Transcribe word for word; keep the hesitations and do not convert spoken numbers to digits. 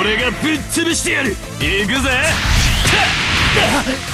俺がぶっ潰してやる。行くぜ。